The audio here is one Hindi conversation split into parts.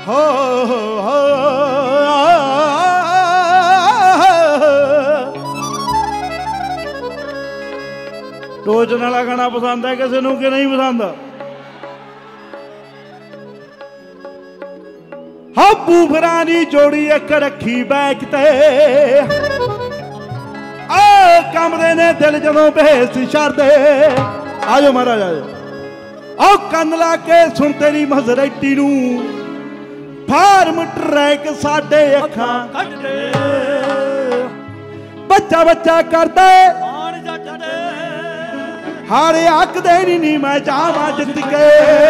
हो टोचन वाला गाना पसंद है किसी को कि नहीं पसंद? हाँ बूफरानी जोड़ी एक रखी बैक ते कमरे ने दिल जदों बेस छड़दे। आजो महाराज आजो आओ कन्न ला के सुन तेरी मजरैटी नू फार्म ट्रैक साडे अखां बच्चा बच्चा करदा हारे हक दे नहीं मैं जावा जित के।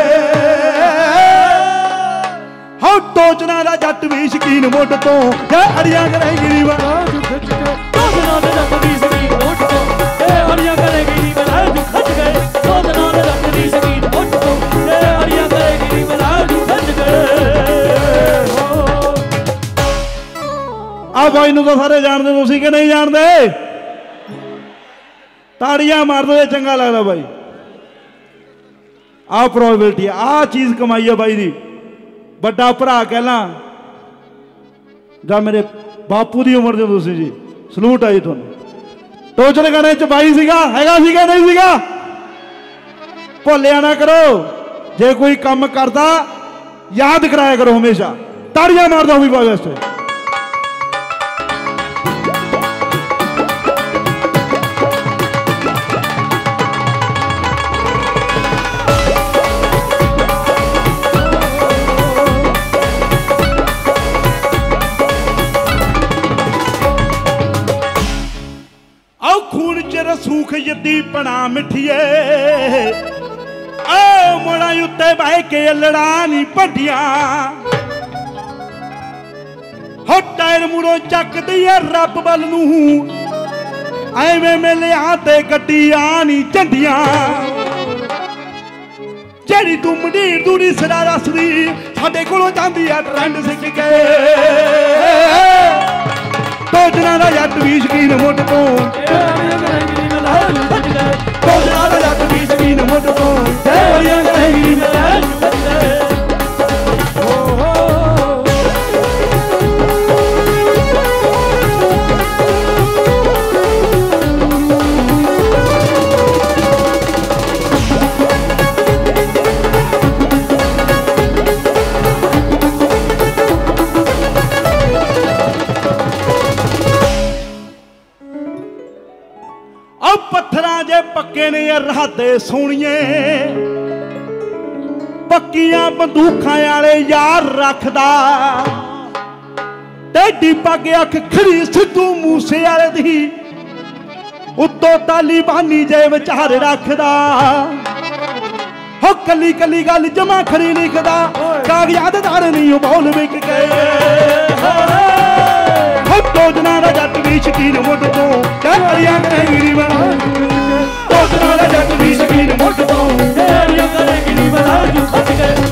हाँ टोचना दा जट भी शकीन मुठ तो अड़ियां करेगी नी टोचना दा जट भी शकीन मुठ तो अड़ियां करेगी नी खच गए। टोचना दा जट भी शकीन मुठ तो अड़ियां करेगी नी खच गए। आ भाई नूं तो सारे जानते तुसीं कि नहीं जानते? ताड़ियां मार दो चंगा लगता भाई। आ प्रोबेबिलिटी आ चीज कमाई है भाई दी। बड़ा भरा कहला जा मेरे बापू की उम्र जो तुसी जी सलूट आई तुहानू। टोचन गाने च बाई सीगा हैगा सीगा नहीं सीगा? भुलिया ना करो जे कोई काम करता याद कराया करो हमेशा। ताड़ियां मार दो भी भाई वास्ते। सूख यदी पना मिठिए मोड़ा उत्ते बह के लड़ा नी भटिया। हो टायर मुड़ो चक दिए रब बल नू एवें मेलिया ते गड्डी आनी झंडियां। जेड़ी तू मंडीर दूरी सरा रसदी साडे कोलों जांदी आ ट्रेंड सिख के। टोचना दा जट भी शकीन मुठ तो टोचना दा जट भी शकीन मुठ तो अड़ियां करेगी नी पक्के ने राते सोनिए पक्कियां बंदूखां वाले यार रखदा टेडी पग अख खड़ी सिद्धू मूसे वाले दी उत्तों तालीबानी जे विचार रखदा। हो कली कली गल जमा खड़ी लिखदा कागजात दार नहीं बोल विक गए। हो टोचना दा जट भी शकीन मुठ तो अड़ियां करेगी नी टोचना दा जट भी शकीन मुठ तो अड़ियां करेगी नी खच गए।